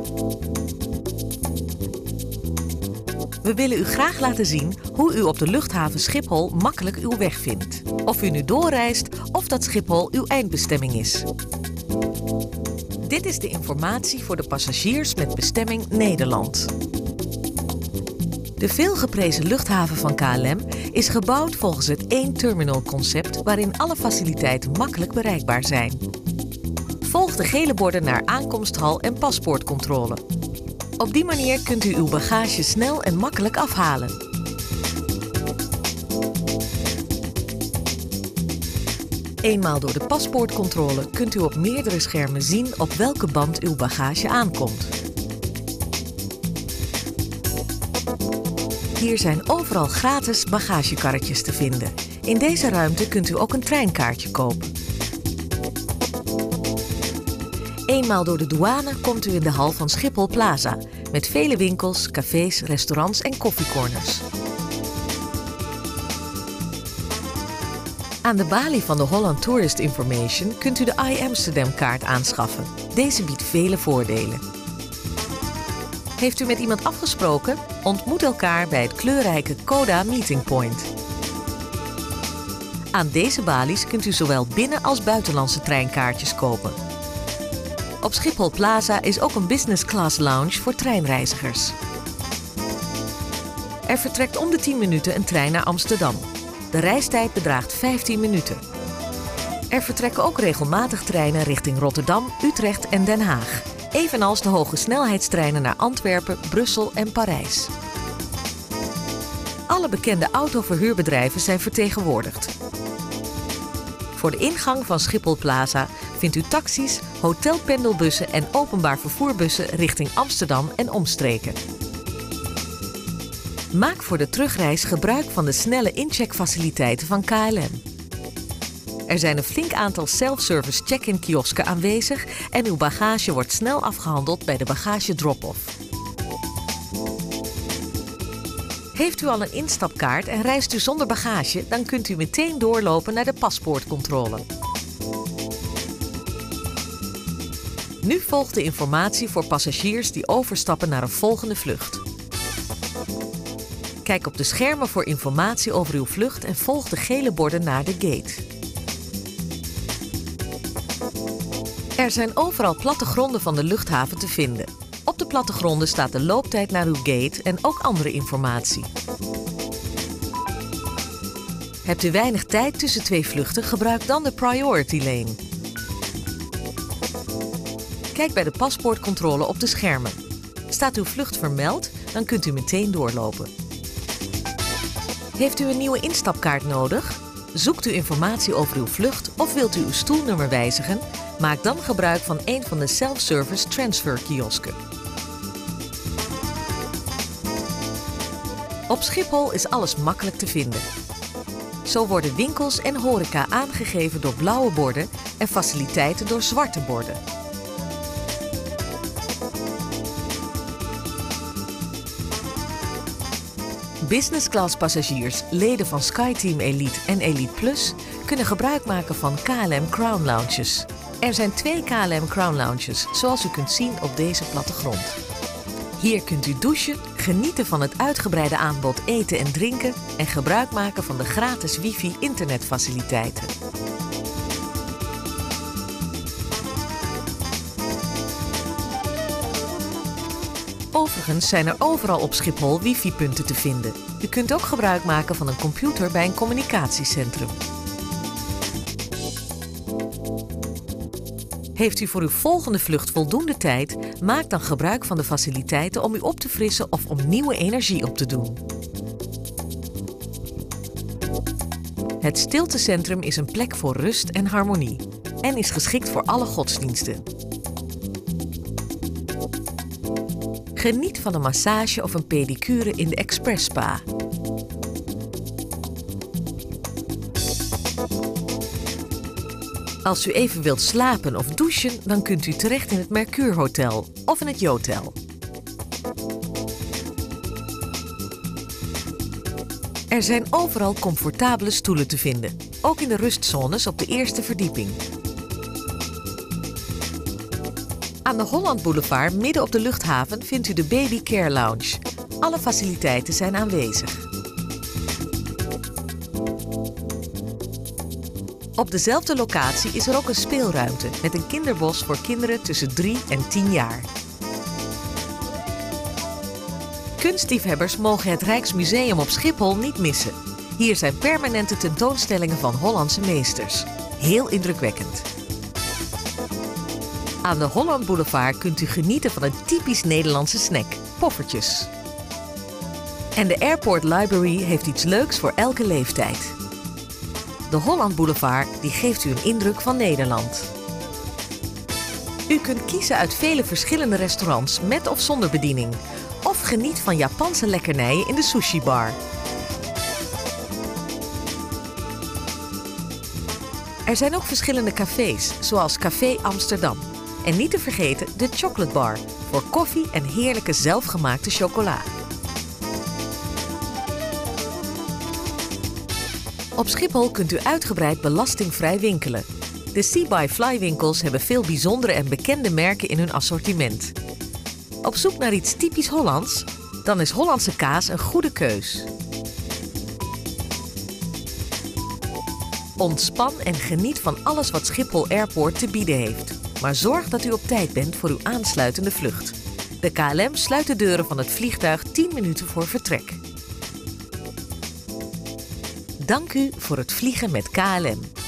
We willen u graag laten zien hoe u op de luchthaven Schiphol makkelijk uw weg vindt. Of u nu doorreist of dat Schiphol uw eindbestemming is. Dit is de informatie voor de passagiers met bestemming Nederland. De veelgeprezen luchthaven van KLM is gebouwd volgens het één-terminal-concept waarin alle faciliteiten makkelijk bereikbaar zijn. Volg de gele borden naar aankomsthal en paspoortcontrole. Op die manier kunt u uw bagage snel en makkelijk afhalen. Eenmaal door de paspoortcontrole kunt u op meerdere schermen zien op welke band uw bagage aankomt. Hier zijn overal gratis bagagekarretjes te vinden. In deze ruimte kunt u ook een treinkaartje kopen. Eenmaal door de douane komt u in de hal van Schiphol Plaza, met vele winkels, cafés, restaurants en koffiecorners. Aan de balie van de Holland Tourist Information kunt u de iAmsterdam-kaart aanschaffen. Deze biedt vele voordelen. Heeft u met iemand afgesproken? Ontmoet elkaar bij het kleurrijke Coda Meeting Point. Aan deze balies kunt u zowel binnen- als buitenlandse treinkaartjes kopen. Op Schiphol Plaza is ook een business class lounge voor treinreizigers. Er vertrekt om de 10 minuten een trein naar Amsterdam. De reistijd bedraagt 15 minuten. Er vertrekken ook regelmatig treinen richting Rotterdam, Utrecht en Den Haag. Evenals de hoge snelheidstreinen naar Antwerpen, Brussel en Parijs. Alle bekende autoverhuurbedrijven zijn vertegenwoordigd. Voor de ingang van Schiphol Plaza vindt u taxis, hotelpendelbussen en openbaar vervoerbussen richting Amsterdam en omstreken. Maak voor de terugreis gebruik van de snelle incheckfaciliteiten van KLM. Er zijn een flink aantal self-service check-in kiosken aanwezig en uw bagage wordt snel afgehandeld bij de bagage drop-off. Heeft u al een instapkaart en reist u zonder bagage, dan kunt u meteen doorlopen naar de paspoortcontrole. Nu volgt de informatie voor passagiers die overstappen naar een volgende vlucht. Kijk op de schermen voor informatie over uw vlucht en volg de gele borden naar de gate. Er zijn overal plattegronden van de luchthaven te vinden. Op de plattegronden staat de looptijd naar uw gate en ook andere informatie. Hebt u weinig tijd tussen twee vluchten, gebruik dan de Priority Lane. Kijk bij de paspoortcontrole op de schermen. Staat uw vlucht vermeld, dan kunt u meteen doorlopen. Heeft u een nieuwe instapkaart nodig? Zoekt u informatie over uw vlucht of wilt u uw stoelnummer wijzigen? Maak dan gebruik van een van de self-service transfer kiosken. Op Schiphol is alles makkelijk te vinden. Zo worden winkels en horeca aangegeven door blauwe borden en faciliteiten door zwarte borden. Business class passagiers, leden van SkyTeam Elite en Elite Plus, kunnen gebruik maken van KLM Crown Lounges. Er zijn 2 KLM Crown Lounges, zoals u kunt zien op deze plattegrond. Hier kunt u douchen, genieten van het uitgebreide aanbod eten en drinken en gebruik maken van de gratis wifi-internetfaciliteiten. Overigens zijn er overal op Schiphol wifi-punten te vinden. U kunt ook gebruik maken van een computer bij een communicatiecentrum. Heeft u voor uw volgende vlucht voldoende tijd, maak dan gebruik van de faciliteiten om u op te frissen of om nieuwe energie op te doen. Het stiltecentrum is een plek voor rust en harmonie en is geschikt voor alle godsdiensten. Geniet van een massage of een pedicure in de Express Spa. Als u even wilt slapen of douchen, dan kunt u terecht in het Mercure Hotel of in het Yotel. Er zijn overal comfortabele stoelen te vinden, ook in de rustzones op de eerste verdieping. Aan de Holland Boulevard, midden op de luchthaven, vindt u de Baby Care Lounge. Alle faciliteiten zijn aanwezig. Op dezelfde locatie is er ook een speelruimte met een kinderbos voor kinderen tussen 3 en 10 jaar. Kunstliefhebbers mogen het Rijksmuseum op Schiphol niet missen. Hier zijn permanente tentoonstellingen van Hollandse meesters. Heel indrukwekkend. Aan de Holland Boulevard kunt u genieten van een typisch Nederlandse snack, poffertjes. En de Airport Library heeft iets leuks voor elke leeftijd. De Holland Boulevard die geeft u een indruk van Nederland. U kunt kiezen uit vele verschillende restaurants met of zonder bediening. Of geniet van Japanse lekkernijen in de sushi bar. Er zijn ook verschillende cafés, zoals Café Amsterdam. En niet te vergeten de Chocolate Bar, voor koffie en heerlijke zelfgemaakte chocola. Op Schiphol kunt u uitgebreid belastingvrij winkelen. De See-by-Fly winkels hebben veel bijzondere en bekende merken in hun assortiment. Op zoek naar iets typisch Hollands? Dan is Hollandse kaas een goede keus. Ontspan en geniet van alles wat Schiphol Airport te bieden heeft. Maar zorg dat u op tijd bent voor uw aansluitende vlucht. De KLM sluit de deuren van het vliegtuig 10 minuten voor vertrek. Dank u voor het vliegen met KLM.